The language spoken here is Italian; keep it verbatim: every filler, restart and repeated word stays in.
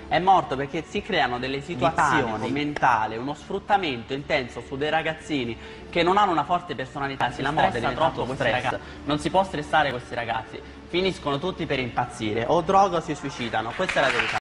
È morto perché si creano delle situazioni mentali, uno sfruttamento intenso su dei ragazzini che non hanno una forte personalità, si la stressa troppo questi ragazzi, non si può stressare questi ragazzi, finiscono tutti per impazzire, o droga o si suicidano, questa è la verità.